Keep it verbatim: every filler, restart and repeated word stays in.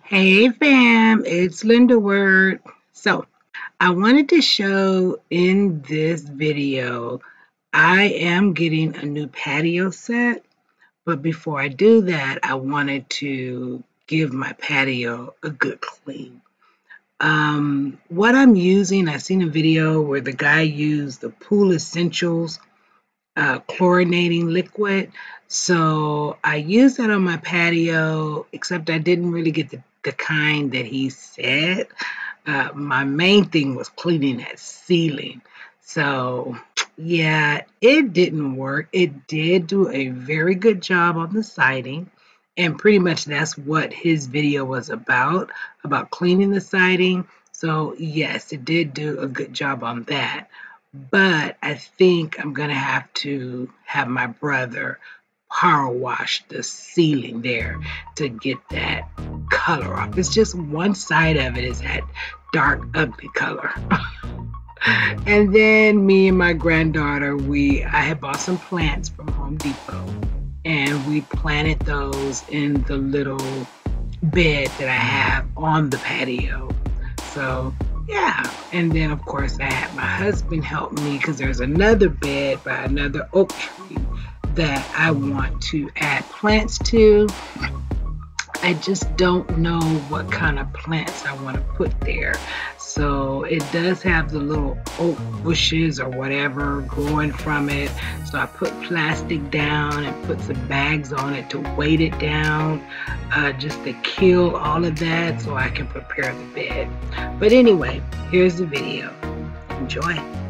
Hey fam, it's Linda Word. So I wanted to show in this video, I am getting a new patio set, but before I do that, I wanted to give my patio a good clean. Um, what I'm using, I seen a video where the guy used the Pool Essentials uh, chlorinating liquid. So I used that on my patio, except I didn't really get the, the kind that he said. Uh, my main thing was cleaning that ceiling. So yeah, it didn't work. It did do a very good job on the siding. And pretty much that's what his video was about, about cleaning the siding. So yes, it did do a good job on that. But I think I'm going to have to have my brother power wash the ceiling there to get that color off. It's just one side of it is that dark, ugly color. And then me and my granddaughter, we I had bought some plants from Home Depot, and we planted those in the little bed that I have on the patio. So yeah, and then of course I had my husband help me because there's another bed by another oak tree that I want to add plants to. I just don't know what kind of plants I want to put there. So it does have the little oak bushes or whatever growing from it. So I put plastic down and put some bags on it to weight it down, uh, just to kill all of that so I can prepare the bed. But anyway, here's the video. Enjoy.